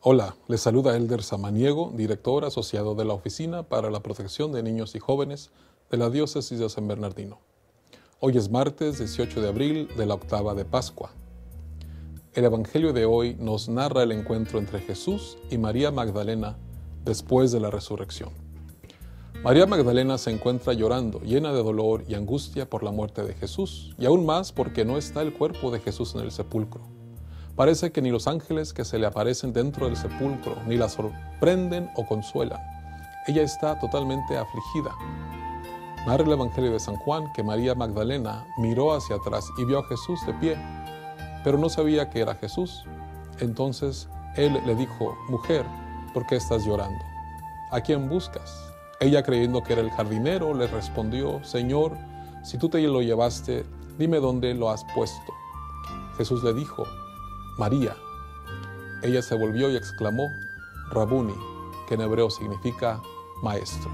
Hola, les saluda Elder Samaniego, director asociado de la Oficina para la Protección de Niños y Jóvenes de la Diócesis de San Bernardino. Hoy es martes 18 de abril de la octava de Pascua. El Evangelio de hoy nos narra el encuentro entre Jesús y María Magdalena después de la resurrección. María Magdalena se encuentra llorando, llena de dolor y angustia por la muerte de Jesús, y aún más porque no está el cuerpo de Jesús en el sepulcro. Parece que ni los ángeles que se le aparecen dentro del sepulcro ni la sorprenden o consuelan. Ella está totalmente afligida. Narra el Evangelio de San Juan que María Magdalena miró hacia atrás y vio a Jesús de pie, pero no sabía que era Jesús. Entonces él le dijo: «Mujer, ¿por qué estás llorando? ¿A quién buscas?» Ella, creyendo que era el jardinero, le respondió: «Señor, si tú te lo llevaste, dime dónde lo has puesto». Jesús le dijo: «María». Ella se volvió y exclamó: «Rabuni», que en hebreo significa maestro.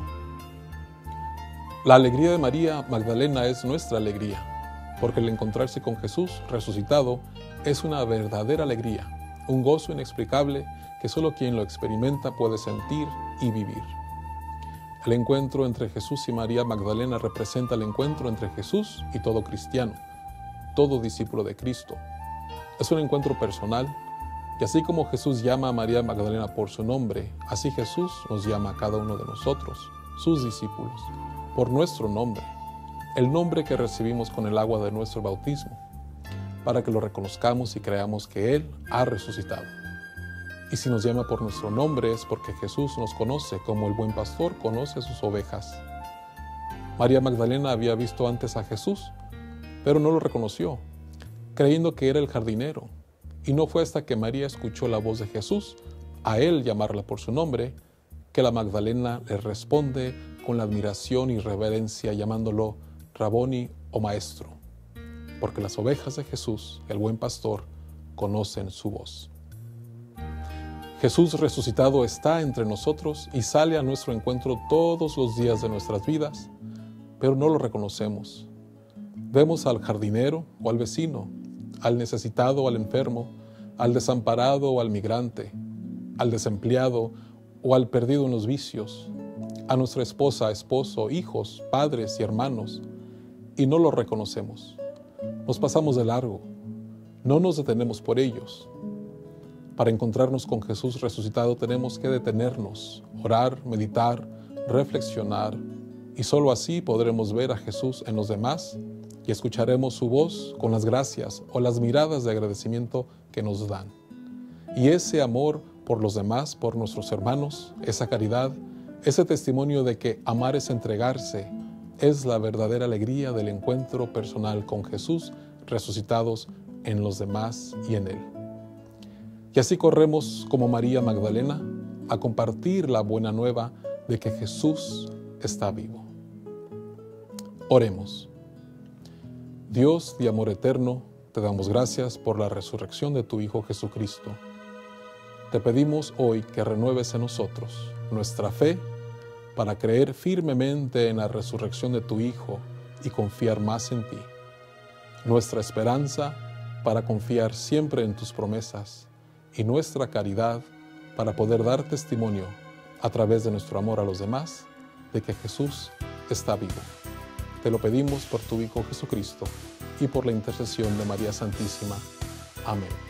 La alegría de María Magdalena es nuestra alegría, porque el encontrarse con Jesús resucitado es una verdadera alegría, un gozo inexplicable que solo quien lo experimenta puede sentir y vivir. El encuentro entre Jesús y María Magdalena representa el encuentro entre Jesús y todo cristiano, todo discípulo de Cristo. Es un encuentro personal, y así como Jesús llama a María Magdalena por su nombre, así Jesús nos llama a cada uno de nosotros, sus discípulos, por nuestro nombre, el nombre que recibimos con el agua de nuestro bautismo, para que lo reconozcamos y creamos que Él ha resucitado. Y si nos llama por nuestro nombre es porque Jesús nos conoce como el buen pastor conoce a sus ovejas. María Magdalena había visto antes a Jesús, pero no lo reconoció, creyendo que era el jardinero, y no fue hasta que María escuchó la voz de Jesús, a él llamarla por su nombre, que la Magdalena le responde con la admiración y reverencia llamándolo Raboni o maestro, porque las ovejas de Jesús, el buen pastor, conocen su voz. Jesús resucitado está entre nosotros y sale a nuestro encuentro todos los días de nuestras vidas, pero no lo reconocemos. Vemos al jardinero o al vecino, al necesitado o al enfermo, al desamparado o al migrante, al desempleado o al perdido en los vicios, a nuestra esposa, esposo, hijos, padres y hermanos, y no lo reconocemos. Nos pasamos de largo, no nos detenemos por ellos. Para encontrarnos con Jesús resucitado tenemos que detenernos, orar, meditar, reflexionar, y solo así podremos ver a Jesús en los demás y escucharemos su voz con las gracias o las miradas de agradecimiento que nos dan. Y ese amor por los demás, por nuestros hermanos, esa caridad, ese testimonio de que amar es entregarse, es la verdadera alegría del encuentro personal con Jesús resucitados en los demás y en Él. Y así corremos como María Magdalena a compartir la buena nueva de que Jesús está vivo. Oremos. Dios de amor eterno, te damos gracias por la resurrección de tu Hijo Jesucristo. Te pedimos hoy que renueves en nosotros nuestra fe para creer firmemente en la resurrección de tu Hijo y confiar más en ti. Nuestra esperanza para confiar siempre en tus promesas y nuestra caridad para poder dar testimonio a través de nuestro amor a los demás de que Jesús está vivo. Te lo pedimos por tu Hijo Jesucristo y por la intercesión de María Santísima. Amén.